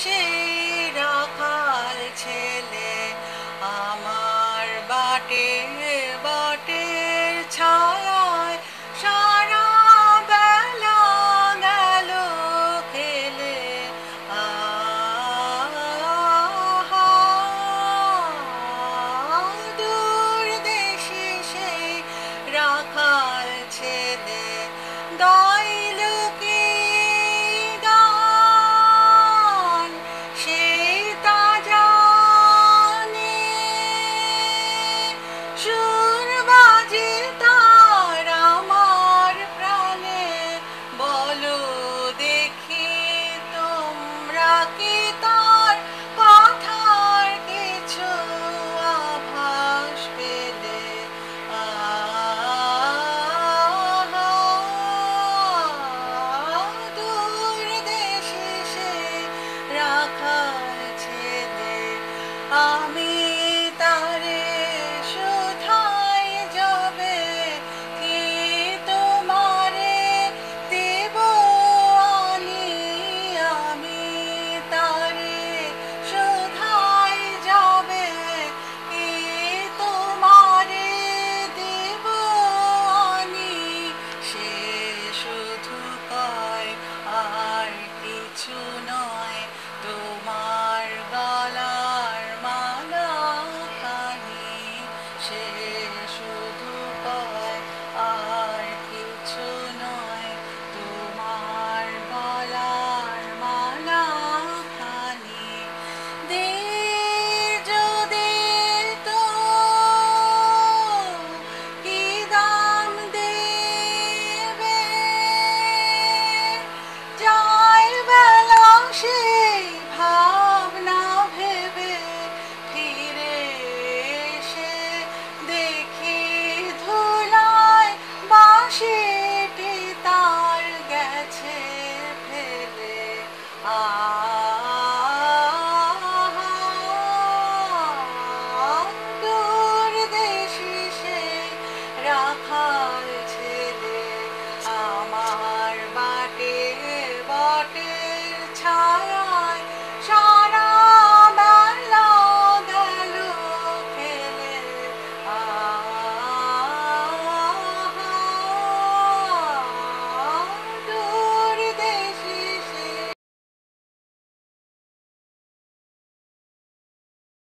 সেই রাখাল ছেলে আমার বাটে বাটের ছায়ায় সারা বেলা গেল খেলে দূর দেশে সেই রাখাল ছেলে গাইল কি গান সেই তা জানে সুর বাজে তার আমার প্রাণে বলো দেখি তোমরা কি তার কথার কিছু আভাস পেলে দূর দেশে সেই রাখাল ছেলে আমি তারে শুধাই যাবে কি তোমারে দেব আনি আমি তারে শুধাই যাবে কি তোমারে দেব আনি সে শুধু কয় আর কিছু নয় তোমার গলার মালা খানি সে শুধু কয় আর কিছু নয় তোমার গলার মালা খানি দে যদি তো কি দাম দেবে যায় বেলা সেই ভাবনা ভেবে ফিরে এসে দেখি ধুলায় বাঁশিটি তার গেছে ফেলে দূর দেশে সেই রাখা